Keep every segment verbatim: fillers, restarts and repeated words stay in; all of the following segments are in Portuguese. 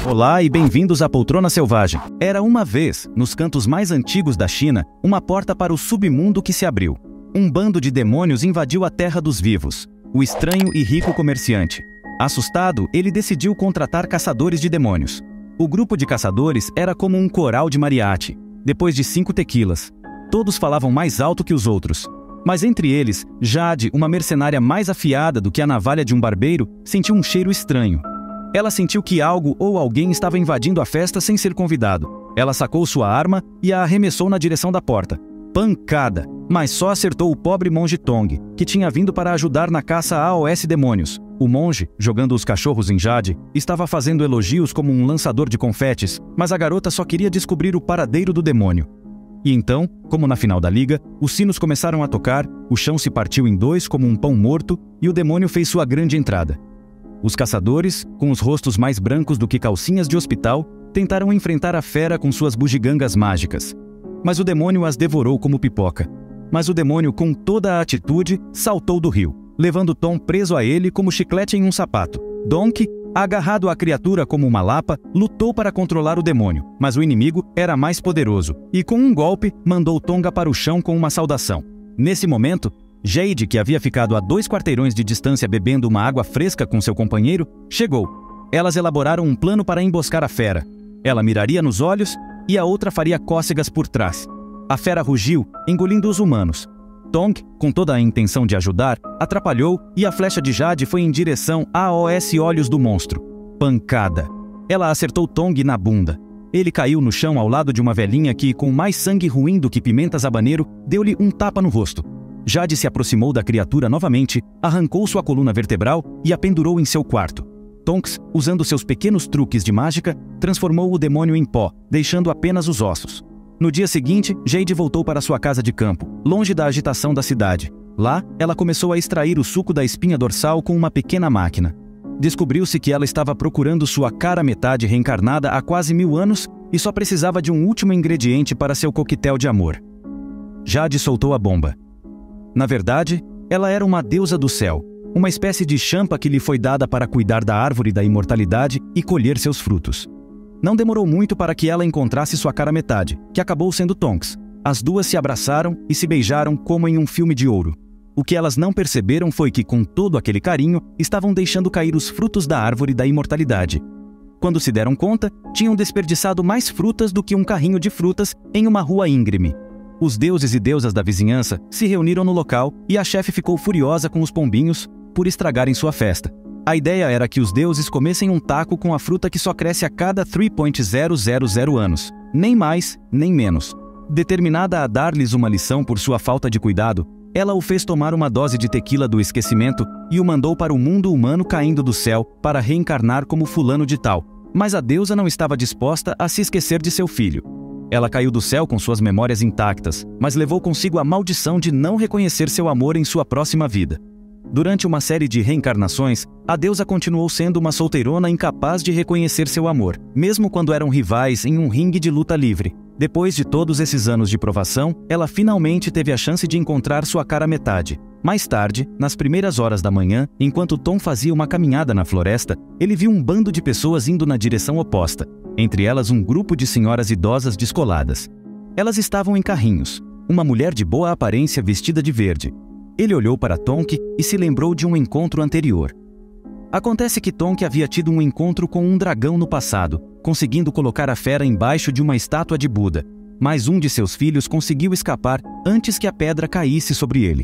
Olá e bem-vindos à Poltrona Selvagem. Era uma vez, nos cantos mais antigos da China, uma porta para o submundo que se abriu. Um bando de demônios invadiu a terra dos vivos, o estranho e rico comerciante. Assustado, ele decidiu contratar caçadores de demônios. O grupo de caçadores era como um coral de mariachi, depois de cinco tequilas. Todos falavam mais alto que os outros. Mas entre eles, Jade, uma mercenária mais afiada do que a navalha de um barbeiro, sentiu um cheiro estranho. Ela sentiu que algo ou alguém estava invadindo a festa sem ser convidado. Ela sacou sua arma e a arremessou na direção da porta. Pancada! Mas só acertou o pobre monge Tong, que tinha vindo para ajudar na caça a aos demônios. O monge, jogando os cachorros em Jade, estava fazendo elogios como um lançador de confetes, mas a garota só queria descobrir o paradeiro do demônio. E então, como na final da liga, os sinos começaram a tocar, o chão se partiu em dois como um pão morto e o demônio fez sua grande entrada. Os caçadores, com os rostos mais brancos do que calcinhas de hospital, tentaram enfrentar a fera com suas bugigangas mágicas. Mas o demônio as devorou como pipoca. Mas o demônio, com toda a atitude, saltou do rio, levando Tom preso a ele como chiclete em um sapato. Donkey, agarrado à criatura como uma lapa, lutou para controlar o demônio, mas o inimigo era mais poderoso, e com um golpe, mandou Tonga para o chão com uma saudação. Nesse momento, Jade, que havia ficado a dois quarteirões de distância bebendo uma água fresca com seu companheiro, chegou. Elas elaboraram um plano para emboscar a fera. Ela miraria nos olhos e a outra faria cócegas por trás. A fera rugiu, engolindo os humanos. Tong, com toda a intenção de ajudar, atrapalhou e a flecha de Jade foi em direção aos olhos do monstro. Pancada! Ela acertou Tong na bunda. Ele caiu no chão ao lado de uma velhinha que, com mais sangue ruim do que pimentas habanero, deu-lhe um tapa no rosto. Jade se aproximou da criatura novamente, arrancou sua coluna vertebral e a pendurou em seu quarto. Tonks, usando seus pequenos truques de mágica, transformou o demônio em pó, deixando apenas os ossos. No dia seguinte, Jade voltou para sua casa de campo, longe da agitação da cidade. Lá, ela começou a extrair o suco da espinha dorsal com uma pequena máquina. Descobriu-se que ela estava procurando sua cara metade reencarnada há quase mil anos e só precisava de um último ingrediente para seu coquetel de amor. Jade soltou a bomba. Na verdade, ela era uma deusa do céu, uma espécie de champa que lhe foi dada para cuidar da árvore da imortalidade e colher seus frutos. Não demorou muito para que ela encontrasse sua cara metade, que acabou sendo Tonks. As duas se abraçaram e se beijaram como em um filme de ouro. O que elas não perceberam foi que, com todo aquele carinho, estavam deixando cair os frutos da árvore da imortalidade. Quando se deram conta, tinham desperdiçado mais frutas do que um carrinho de frutas em uma rua íngreme. Os deuses e deusas da vizinhança se reuniram no local e a chefe ficou furiosa com os pombinhos por estragarem sua festa. A ideia era que os deuses comessem um taco com a fruta que só cresce a cada três vírgula zero zero anos, nem mais, nem menos. Determinada a dar-lhes uma lição por sua falta de cuidado, ela o fez tomar uma dose de tequila do esquecimento e o mandou para o mundo humano caindo do céu para reencarnar como fulano de tal. Mas a deusa não estava disposta a se esquecer de seu filho. Ela caiu do céu com suas memórias intactas, mas levou consigo a maldição de não reconhecer seu amor em sua próxima vida. Durante uma série de reencarnações, a deusa continuou sendo uma solteirona incapaz de reconhecer seu amor, mesmo quando eram rivais em um ringue de luta livre. Depois de todos esses anos de provação, ela finalmente teve a chance de encontrar sua cara metade. Mais tarde, nas primeiras horas da manhã, enquanto Tom fazia uma caminhada na floresta, ele viu um bando de pessoas indo na direção oposta. Entre elas um grupo de senhoras idosas descoladas. Elas estavam em carrinhos. Uma mulher de boa aparência vestida de verde. Ele olhou para Tonk e se lembrou de um encontro anterior. Acontece que Tonk havia tido um encontro com um dragão no passado, conseguindo colocar a fera embaixo de uma estátua de Buda. Mas um de seus filhos conseguiu escapar antes que a pedra caísse sobre ele.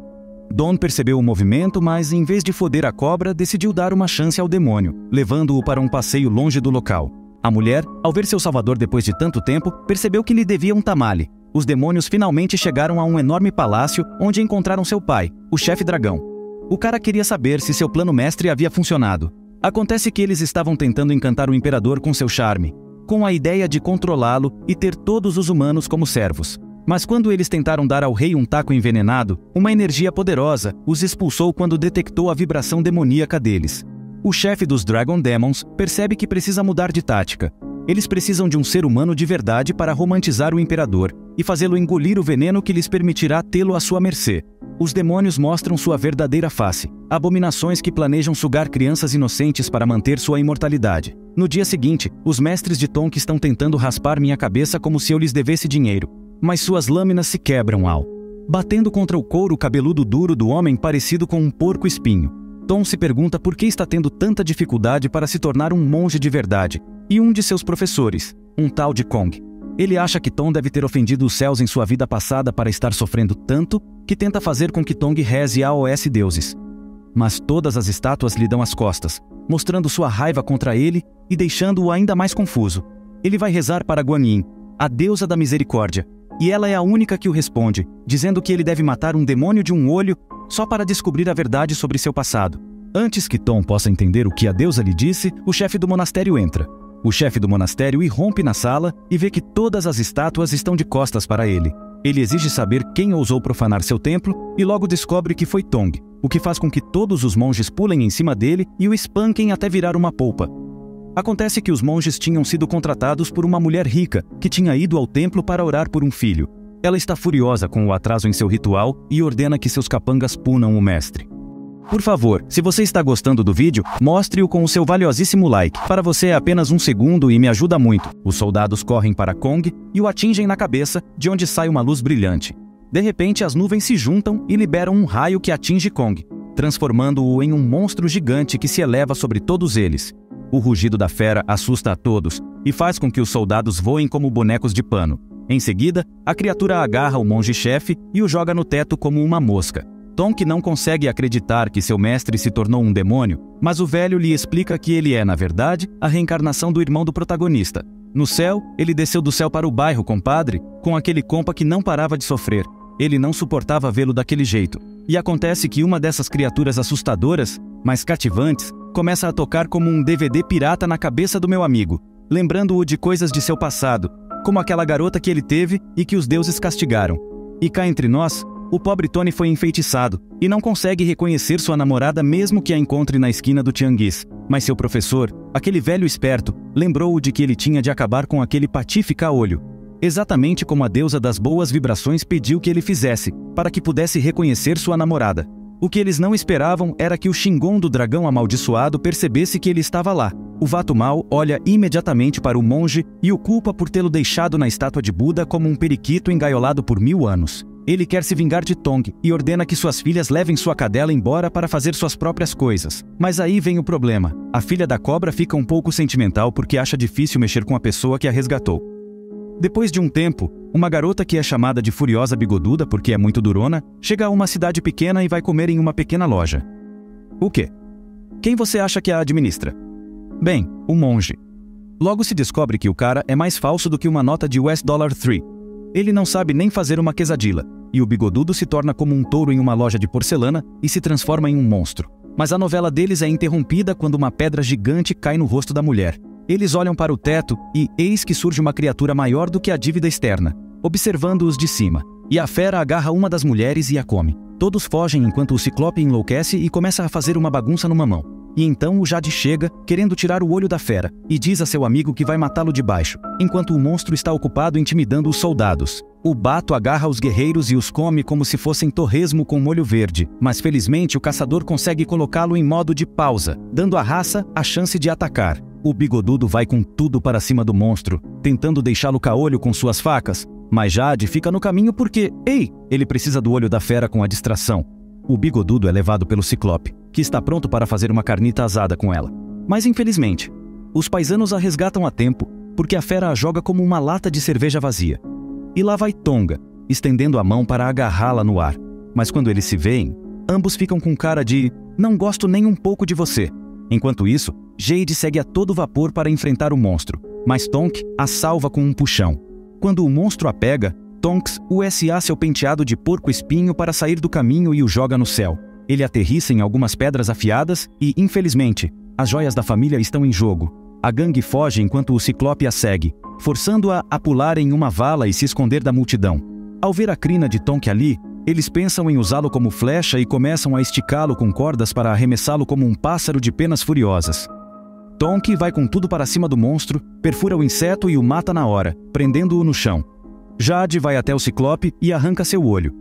Don percebeu o movimento, mas em vez de foder a cobra, decidiu dar uma chance ao demônio, levando-o para um passeio longe do local. A mulher, ao ver seu salvador depois de tanto tempo, percebeu que lhe devia um tamale. Os demônios finalmente chegaram a um enorme palácio onde encontraram seu pai, o chefe dragão. O cara queria saber se seu plano mestre havia funcionado. Acontece que eles estavam tentando encantar o imperador com seu charme, com a ideia de controlá-lo e ter todos os humanos como servos. Mas quando eles tentaram dar ao rei um taco envenenado, uma energia poderosa os expulsou quando detectou a vibração demoníaca deles. O chefe dos Dragon Demons percebe que precisa mudar de tática. Eles precisam de um ser humano de verdade para romantizar o imperador e fazê-lo engolir o veneno que lhes permitirá tê-lo à sua mercê. Os demônios mostram sua verdadeira face, abominações que planejam sugar crianças inocentes para manter sua imortalidade. No dia seguinte, os mestres de Tonk estão tentando raspar minha cabeça como se eu lhes devesse dinheiro, mas suas lâminas se quebram ao batendo contra o couro cabeludo duro do homem parecido com um porco-espinho. Tom se pergunta por que está tendo tanta dificuldade para se tornar um monge de verdade, e um de seus professores, um tal de Kong. Ele acha que Tom deve ter ofendido os céus em sua vida passada para estar sofrendo tanto que tenta fazer com que Tong reze a os deuses. Mas todas as estátuas lhe dão as costas, mostrando sua raiva contra ele e deixando-o ainda mais confuso. Ele vai rezar para Guan Yin, a deusa da misericórdia, e ela é a única que o responde, dizendo que ele deve matar um demônio de um olho só para descobrir a verdade sobre seu passado. Antes que Tom possa entender o que a deusa lhe disse, o chefe do monastério entra. O chefe do monastério irrompe na sala e vê que todas as estátuas estão de costas para ele. Ele exige saber quem ousou profanar seu templo e logo descobre que foi Tong, o que faz com que todos os monges pulem em cima dele e o espanquem até virar uma polpa. Acontece que os monges tinham sido contratados por uma mulher rica que tinha ido ao templo para orar por um filho. Ela está furiosa com o atraso em seu ritual e ordena que seus capangas punam o mestre. Por favor, se você está gostando do vídeo, mostre-o com o seu valiosíssimo like. Para você é apenas um segundo e me ajuda muito. Os soldados correm para Kong e o atingem na cabeça, de onde sai uma luz brilhante. De repente, as nuvens se juntam e liberam um raio que atinge Kong, transformando-o em um monstro gigante que se eleva sobre todos eles. O rugido da fera assusta a todos e faz com que os soldados voem como bonecos de pano. Em seguida, a criatura agarra o monge-chefe e o joga no teto como uma mosca. Tonk não consegue acreditar que seu mestre se tornou um demônio, mas o velho lhe explica que ele é, na verdade, a reencarnação do irmão do protagonista. No céu, ele desceu do céu para o bairro, compadre, com aquele compa que não parava de sofrer. Ele não suportava vê-lo daquele jeito. E acontece que uma dessas criaturas assustadoras, mas cativantes, começa a tocar como um D V D pirata na cabeça do meu amigo, lembrando-o de coisas de seu passado, como aquela garota que ele teve e que os deuses castigaram. E cá entre nós, o pobre Tony foi enfeitiçado e não consegue reconhecer sua namorada mesmo que a encontre na esquina do Tianguis. Mas seu professor, aquele velho esperto, lembrou-o de que ele tinha de acabar com aquele patife caolho, exatamente como a deusa das boas vibrações pediu que ele fizesse, para que pudesse reconhecer sua namorada. O que eles não esperavam era que o Shingon do dragão amaldiçoado percebesse que ele estava lá. O Vato Mal olha imediatamente para o monge e o culpa por tê-lo deixado na estátua de Buda como um periquito engaiolado por mil anos. Ele quer se vingar de Tong e ordena que suas filhas levem sua cadela embora para fazer suas próprias coisas. Mas aí vem o problema. A filha da cobra fica um pouco sentimental porque acha difícil mexer com a pessoa que a resgatou. Depois de um tempo, uma garota que é chamada de Furiosa Bigoduda porque é muito durona, chega a uma cidade pequena e vai comer em uma pequena loja. O quê? Quem você acha que a administra? Bem, o monge. Logo se descobre que o cara é mais falso do que uma nota de U S Dollar três. Ele não sabe nem fazer uma quesadilla, e o bigodudo se torna como um touro em uma loja de porcelana e se transforma em um monstro. Mas a novela deles é interrompida quando uma pedra gigante cai no rosto da mulher. Eles olham para o teto e eis que surge uma criatura maior do que a dívida externa, observando-os de cima. E a fera agarra uma das mulheres e a come. Todos fogem enquanto o Ciclope enlouquece e começa a fazer uma bagunça numa mão. E então o Jade chega, querendo tirar o olho da fera, e diz a seu amigo que vai matá-lo de baixo, enquanto o monstro está ocupado intimidando os soldados. O Bato agarra os guerreiros e os come como se fossem torresmo com molho verde, mas felizmente o caçador consegue colocá-lo em modo de pausa, dando à raça a chance de atacar. O bigodudo vai com tudo para cima do monstro, tentando deixá-lo caolho com suas facas, mas Jade fica no caminho porque, ei, ele precisa do olho da fera com a distração. O bigodudo é levado pelo Ciclope, que está pronto para fazer uma carnita assada com ela. Mas infelizmente, os paisanos a resgatam a tempo, porque a fera a joga como uma lata de cerveja vazia. E lá vai Tonga, estendendo a mão para agarrá-la no ar. Mas quando eles se veem, ambos ficam com cara de "não gosto nem um pouco de você". Enquanto isso, Jade segue a todo vapor para enfrentar o monstro, mas Tonk a salva com um puxão. Quando o monstro a pega, Tonks usa seu penteado de porco-espinho para sair do caminho e o joga no céu. Ele aterrissa em algumas pedras afiadas e, infelizmente, as joias da família estão em jogo. A gangue foge enquanto o Ciclope a segue, forçando-a a pular em uma vala e se esconder da multidão. Ao ver a crina de Tonk ali, eles pensam em usá-lo como flecha e começam a esticá-lo com cordas para arremessá-lo como um pássaro de penas furiosas. Tonk vai com tudo para cima do monstro, perfura o inseto e o mata na hora, prendendo-o no chão. Jade vai até o Ciclope e arranca seu olho.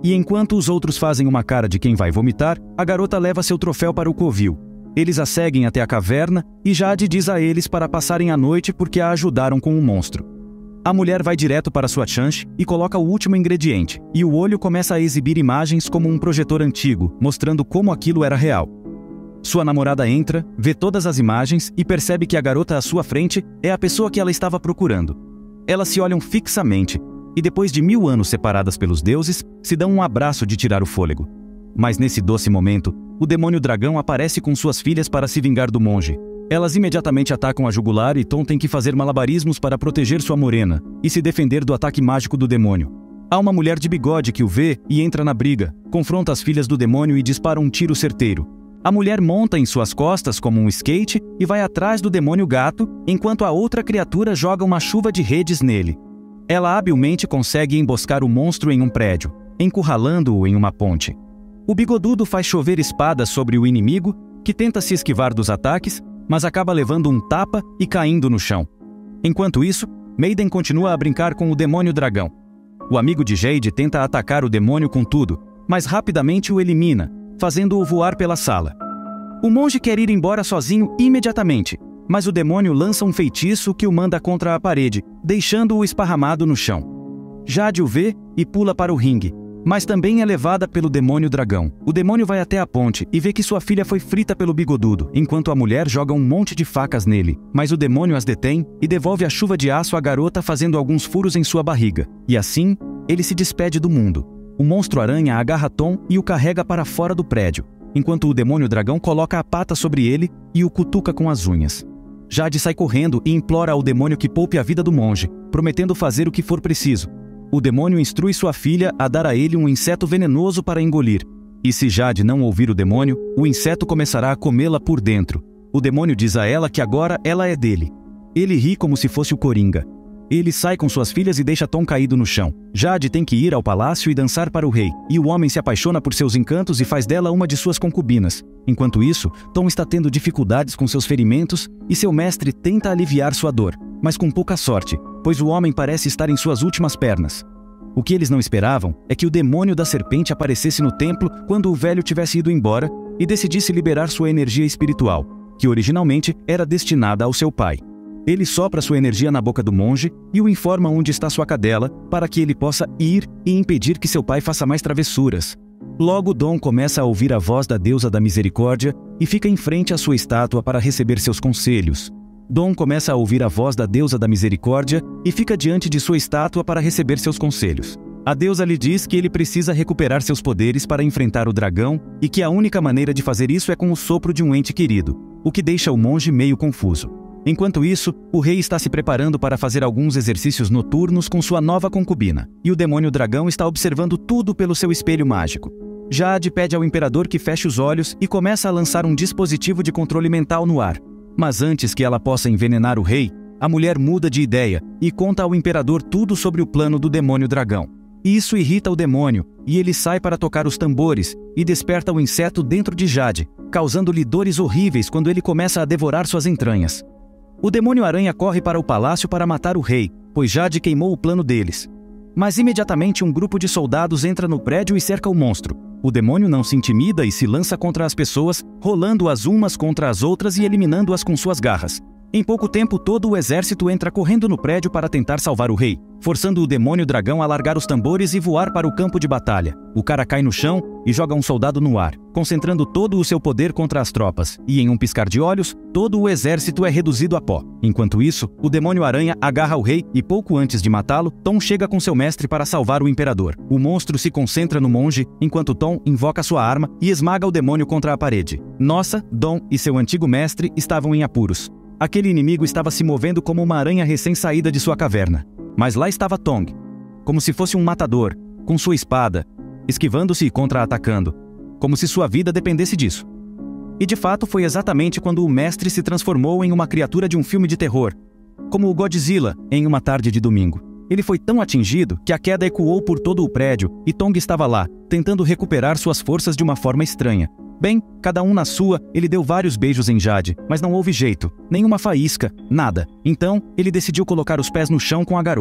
E enquanto os outros fazem uma cara de quem vai vomitar, a garota leva seu troféu para o covil. Eles a seguem até a caverna e Jade diz a eles para passarem a noite porque a ajudaram com o monstro. A mulher vai direto para sua chanche e coloca o último ingrediente, e o olho começa a exibir imagens como um projetor antigo, mostrando como aquilo era real. Sua namorada entra, vê todas as imagens e percebe que a garota à sua frente é a pessoa que ela estava procurando. Elas se olham fixamente, e depois de mil anos separadas pelos deuses, se dão um abraço de tirar o fôlego. Mas nesse doce momento, o demônio dragão aparece com suas filhas para se vingar do monge. Elas imediatamente atacam a jugular e Tom tem que fazer malabarismos para proteger sua morena e se defender do ataque mágico do demônio. Há uma mulher de bigode que o vê e entra na briga, confronta as filhas do demônio e dispara um tiro certeiro. A mulher monta em suas costas como um skate e vai atrás do demônio gato, enquanto a outra criatura joga uma chuva de redes nele. Ela habilmente consegue emboscar o monstro em um prédio, encurralando-o em uma ponte. O bigodudo faz chover espadas sobre o inimigo, que tenta se esquivar dos ataques, mas acaba levando um tapa e caindo no chão. Enquanto isso, Maiden continua a brincar com o demônio dragão. O amigo de Jade tenta atacar o demônio com tudo, mas rapidamente o elimina, fazendo-o voar pela sala. O monge quer ir embora sozinho imediatamente, mas o demônio lança um feitiço que o manda contra a parede, deixando-o esparramado no chão. Jade o vê e pula para o ringue, mas também é levada pelo demônio dragão. O demônio vai até a ponte e vê que sua filha foi frita pelo bigodudo, enquanto a mulher joga um monte de facas nele, mas o demônio as detém e devolve a chuva de aço à garota fazendo alguns furos em sua barriga. E assim, ele se despede do mundo. O monstro-aranha agarra Tom e o carrega para fora do prédio, enquanto o demônio dragão coloca a pata sobre ele e o cutuca com as unhas. Jade sai correndo e implora ao demônio que poupe a vida do monge, prometendo fazer o que for preciso. O demônio instrui sua filha a dar a ele um inseto venenoso para engolir. E se Jade não ouvir o demônio, o inseto começará a comê-la por dentro. O demônio diz a ela que agora ela é dele. Ele ri como se fosse o Coringa. Ele sai com suas filhas e deixa Tom caído no chão. Jade tem que ir ao palácio e dançar para o rei, e o homem se apaixona por seus encantos e faz dela uma de suas concubinas. Enquanto isso, Tom está tendo dificuldades com seus ferimentos e seu mestre tenta aliviar sua dor, mas com pouca sorte, pois o homem parece estar em suas últimas pernas. O que eles não esperavam é que o demônio da serpente aparecesse no templo quando o velho tivesse ido embora e decidisse liberar sua energia espiritual, que originalmente era destinada ao seu pai. Ele sopra sua energia na boca do monge e o informa onde está sua cadela para que ele possa ir e impedir que seu pai faça mais travessuras. Logo, Dom começa a ouvir a voz da deusa da misericórdia e fica em frente à sua estátua para receber seus conselhos. Dom começa a ouvir a voz da deusa da misericórdia e fica diante de sua estátua para receber seus conselhos. A deusa lhe diz que ele precisa recuperar seus poderes para enfrentar o dragão e que a única maneira de fazer isso é com o sopro de um ente querido, o que deixa o monge meio confuso. Enquanto isso, o rei está se preparando para fazer alguns exercícios noturnos com sua nova concubina, e o demônio dragão está observando tudo pelo seu espelho mágico. Jade pede ao imperador que feche os olhos e começa a lançar um dispositivo de controle mental no ar. Mas antes que ela possa envenenar o rei, a mulher muda de ideia e conta ao imperador tudo sobre o plano do demônio dragão. Isso irrita o demônio, e ele sai para tocar os tambores e desperta o inseto dentro de Jade, causando-lhe dores horríveis quando ele começa a devorar suas entranhas. O demônio-aranha corre para o palácio para matar o rei, pois Jade queimou o plano deles. Mas imediatamente um grupo de soldados entra no prédio e cerca o monstro. O demônio não se intimida e se lança contra as pessoas, rolando-as umas contra as outras e eliminando-as com suas garras. Em pouco tempo, todo o exército entra correndo no prédio para tentar salvar o rei, forçando o demônio dragão a largar os tambores e voar para o campo de batalha. O cara cai no chão e joga um soldado no ar, concentrando todo o seu poder contra as tropas, e em um piscar de olhos, todo o exército é reduzido a pó. Enquanto isso, o demônio-aranha agarra o rei e pouco antes de matá-lo, Tom chega com seu mestre para salvar o imperador. O monstro se concentra no monge, enquanto Tom invoca sua arma e esmaga o demônio contra a parede. Nossa, Dom e seu antigo mestre estavam em apuros. Aquele inimigo estava se movendo como uma aranha recém-saída de sua caverna. Mas lá estava Tong, como se fosse um matador, com sua espada, esquivando-se e contra-atacando, como se sua vida dependesse disso. E de fato foi exatamente quando o mestre se transformou em uma criatura de um filme de terror, como o Godzilla em uma tarde de domingo. Ele foi tão atingido que a queda ecoou por todo o prédio e Tong estava lá, tentando recuperar suas forças de uma forma estranha. Bem, cada um na sua, ele deu vários beijos em Jade, mas não houve jeito, nenhuma faísca, nada. Então, ele decidiu colocar os pés no chão com a garota.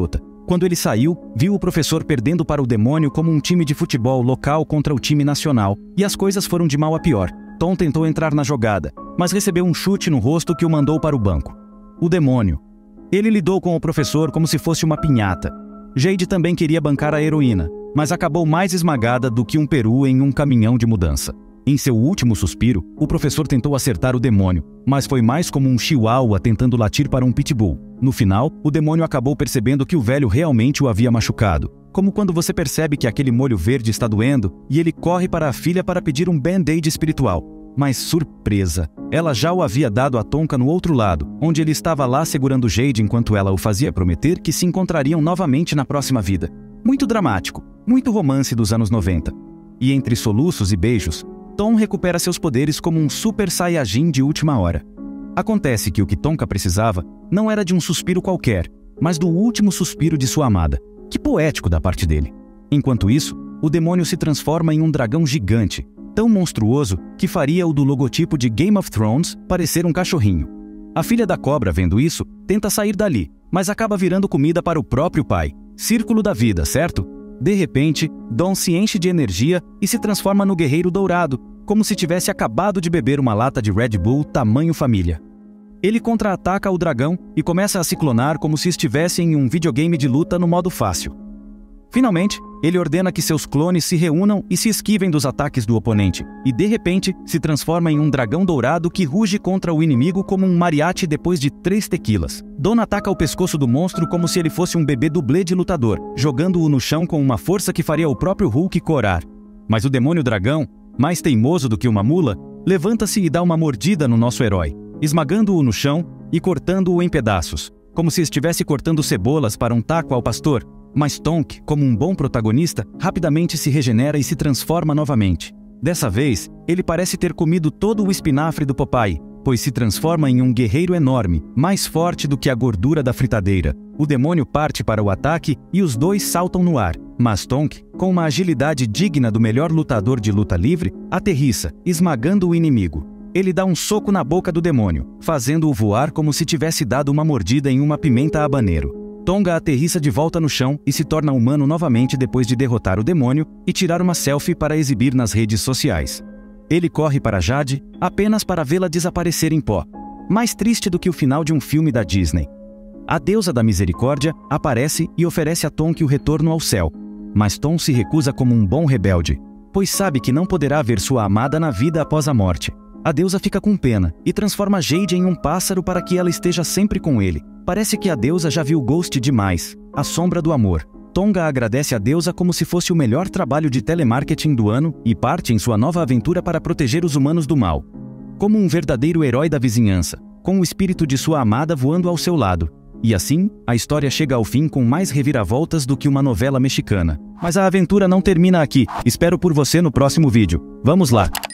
Quando ele saiu, viu o professor perdendo para o demônio como um time de futebol local contra o time nacional, e as coisas foram de mal a pior. Tom tentou entrar na jogada, mas recebeu um chute no rosto que o mandou para o banco. O demônio. Ele lidou com o professor como se fosse uma pinhata. Jade também queria bancar a heroína, mas acabou mais esmagada do que um peru em um caminhão de mudança. Em seu último suspiro, o professor tentou acertar o demônio, mas foi mais como um chihuahua tentando latir para um pitbull. No final, o demônio acabou percebendo que o velho realmente o havia machucado. Como quando você percebe que aquele molho verde está doendo e ele corre para a filha para pedir um band-aid espiritual. Mas surpresa! Ela já o havia dado a Tonka no outro lado, onde ele estava lá segurando Jade enquanto ela o fazia prometer que se encontrariam novamente na próxima vida. Muito dramático, muito romance dos anos noventa. E entre soluços e beijos, Tom recupera seus poderes como um super saiyajin de última hora. Acontece que o que Tonka precisava não era de um suspiro qualquer, mas do último suspiro de sua amada. Que poético da parte dele. Enquanto isso, o demônio se transforma em um dragão gigante, tão monstruoso que faria o do logotipo de Game of Thrones parecer um cachorrinho. A filha da cobra, vendo isso, tenta sair dali, mas acaba virando comida para o próprio pai. Círculo da vida, certo? De repente, Dom se enche de energia e se transforma no guerreiro dourado, como se tivesse acabado de beber uma lata de Red Bull tamanho família. Ele contra-ataca o dragão e começa a se clonar como se estivesse em um videogame de luta no modo fácil. Finalmente, ele ordena que seus clones se reúnam e se esquivem dos ataques do oponente, e de repente se transforma em um dragão dourado que ruge contra o inimigo como um mariachi depois de três tequilas. Don ataca o pescoço do monstro como se ele fosse um bebê dublê de lutador, jogando-o no chão com uma força que faria o próprio Hulk corar. Mas o demônio dragão, mais teimoso do que uma mula, levanta-se e dá uma mordida no nosso herói, esmagando-o no chão e cortando-o em pedaços, como se estivesse cortando cebolas para um taco ao pastor. Mas Tonk, como um bom protagonista, rapidamente se regenera e se transforma novamente. Dessa vez, ele parece ter comido todo o espinafre do Popeye, pois se transforma em um guerreiro enorme, mais forte do que a gordura da fritadeira. O demônio parte para o ataque e os dois saltam no ar, mas Tonk, com uma agilidade digna do melhor lutador de luta livre, aterrissa, esmagando o inimigo. Ele dá um soco na boca do demônio, fazendo-o voar como se tivesse dado uma mordida em uma pimenta habanero. Tonga aterrissa de volta no chão e se torna humano novamente depois de derrotar o demônio e tirar uma selfie para exibir nas redes sociais. Ele corre para Jade apenas para vê-la desaparecer em pó. Mais triste do que o final de um filme da Disney. A deusa da misericórdia aparece e oferece a Tonk o retorno ao céu, mas Tom se recusa como um bom rebelde, pois sabe que não poderá ver sua amada na vida após a morte. A deusa fica com pena e transforma Jade em um pássaro para que ela esteja sempre com ele. Parece que a deusa já viu Ghost demais, a sombra do amor. Tonga agradece a deusa como se fosse o melhor trabalho de telemarketing do ano e parte em sua nova aventura para proteger os humanos do mal. Como um verdadeiro herói da vizinhança, com o espírito de sua amada voando ao seu lado. E assim, a história chega ao fim com mais reviravoltas do que uma novela mexicana. Mas a aventura não termina aqui. Espero por você no próximo vídeo. Vamos lá!